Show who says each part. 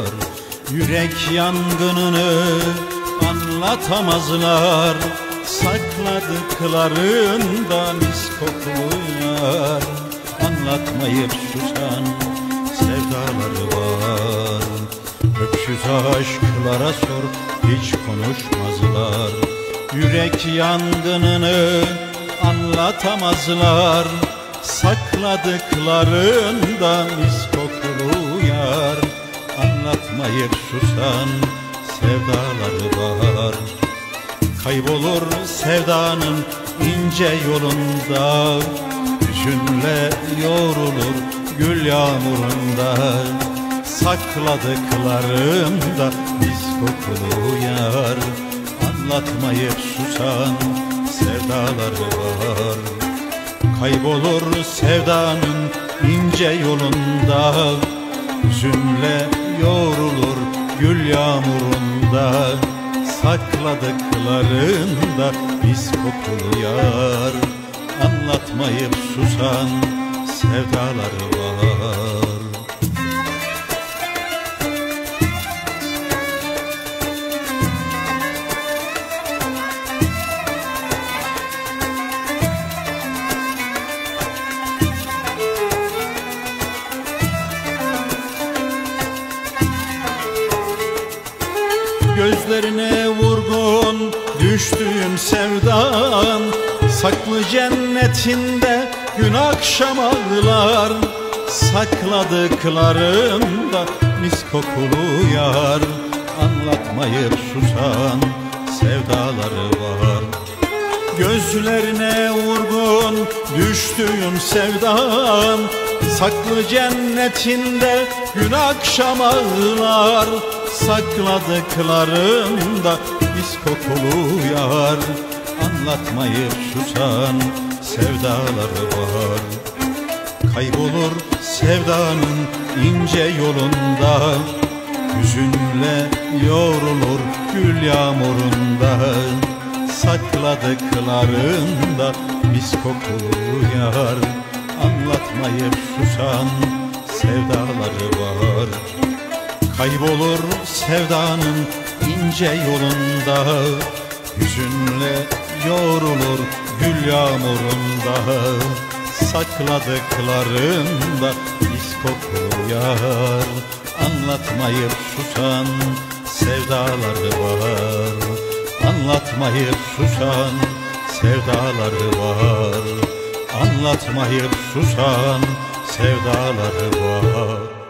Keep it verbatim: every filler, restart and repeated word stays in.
Speaker 1: var. Yürek yangınını anlatamazlar, sakladıklarında mis kokulu yar. Anlatmayıp susan sevdaları var. Öksüz aşklara sor, hiç konuşmazlar. Yürek yangınını anlatamazlar, sakladıklarında mis kokulu yar. Anlatmayıp susan sevdaları var. Kaybolur sevdanın ince yolunda, hüzünle yoğrulur gül yağmurunda. Sakladıklarımda mis kokulu yar. Anlatmayıp susan sevdaları var. Kaybolur sevdanın ince yolunda, hüzünle yoğrulur gül yağmurunda. Sakladıklarında mis kokulu yar. Anlatmayıp susan sevdaları var. Gözlerine vurgun düştüğüm sevdan, saklı cennetinde gün akşam ağlar. Sakladıklarımda mis kokulu yar. Anlatmayıp susan sevdaları var. Gözlerine vurgun düştüğüm sevdan, saklı cennetinde gün akşam ağlar. Sakladıklarımda mis kokulu yar. Anlatmayıp susan sevdaları var. Kaybolur sevdanın ince yolunda, hüzünle yoğrulur gül yağmurunda. Sakladıklarında mis kokulu yar. Anlatmayıp susan sevdaları var. Kaybolur sevdanın ince yolunda, hüzünle yoğrulur gül yağmurunda. Sakladıklarında mis kokulu yar. Anlatmayıp susan sevdaları var. Anlatmayıp susan sevdaları var. Anlatmayıp susan sevdaları var.